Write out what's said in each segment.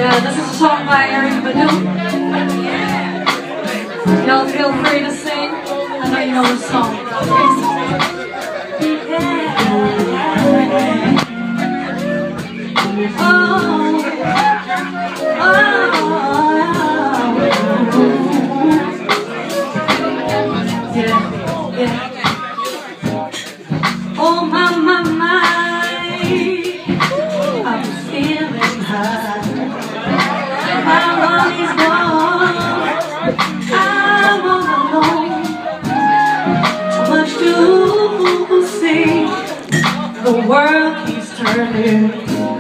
This is a song by Eric Badu. Y'all feel free to sing. I know you know the song. Oh my, my, my, I'm feeling high. My body's gone, I'm all alone. Too much to see, the world keeps turning.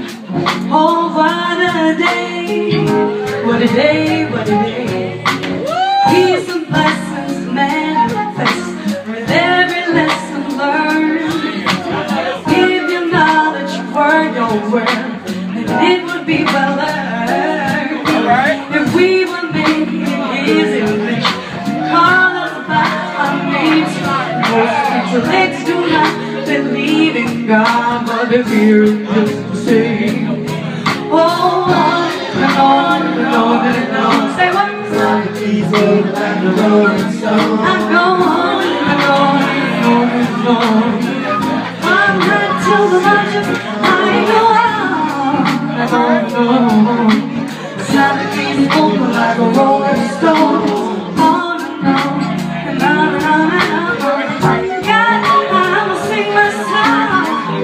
Oh, what a day, what a day, what a day. Peace and blessings manifest with every lesson learned. Give your knowledge, word your word, and it would be well earned. If we were made in His image, call us by our names. Most intellects do not believe in God, but they fear Him the same. Oh, on and on and on and on. Say what? Jesus and the rolling stone. I go on and on and on and on. I'm not till the margin. I go on and on and on. Socrates over like a rolling stone. On and on and on and on and on. God, I will sing my song.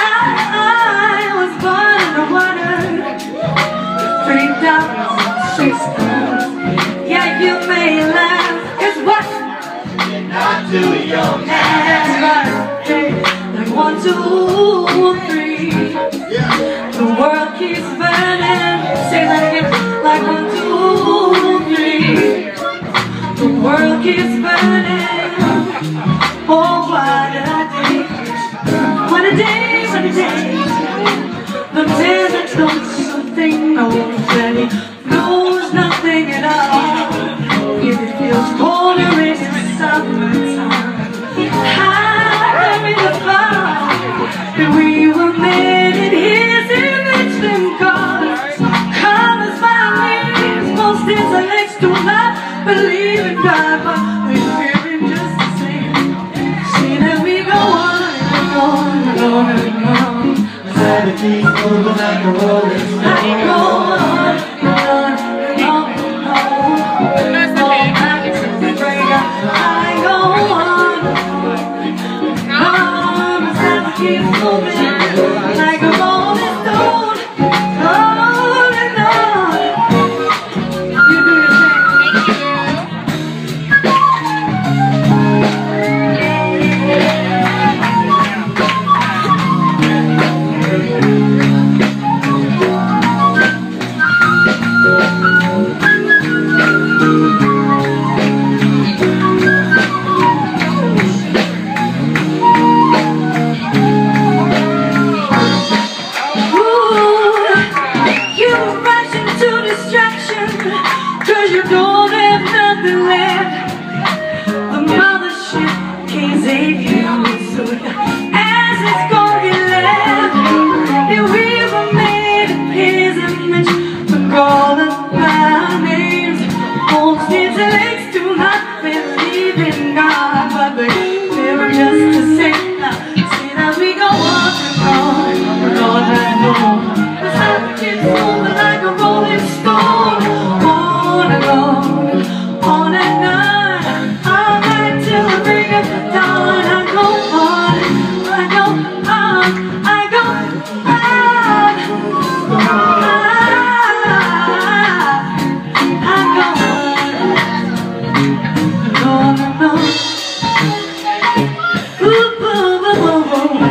I was born in the water. 3,006 times. Yeah, you may laugh. Guess what? You're not too young. That's right. Hey, like 1, 2, 3. Yeah. The world keeps burning. Say that again. Like 1, 2, 3. The world keeps burning. Oh, what a day. What a day, what a day. The man that knows something knows that he knows nothing at all. If it feels colder, it's summertime. High in the fall, and we were made in His image, then colors by names. Most intellects do not believe in God, but they fear Him just the same. See that we go on and on and on and on. Savages over like a rolling stone. I go on and on and on and on. All back to the break. I go on and on. Savages moving like a rolling stone. On and on. You do your cause you don't have nothing left. The mothership can't save you, so as it's gonna be left. If we were made in His image, but call us by our names. Most intellects do not believe in God, but they never just to say. Now, see that we go on and on and on and on. The savages moving like a rolling stone. On and on, on and on. All night till the break of dawn. I go on, I go on, I go on. I go on and on. Ooh, ooh, ooh, ooh, ooh.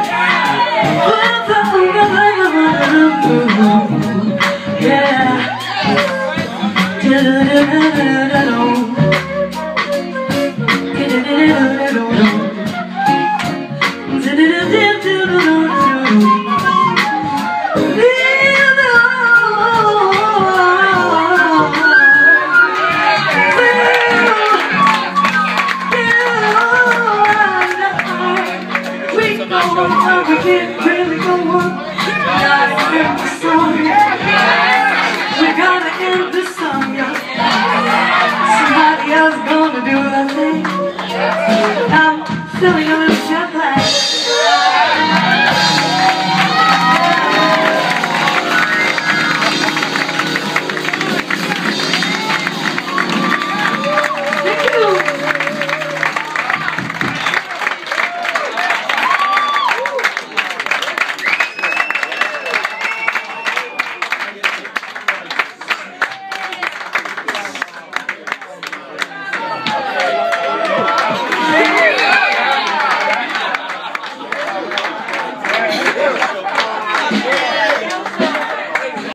Yeah. We can't really go on. Silly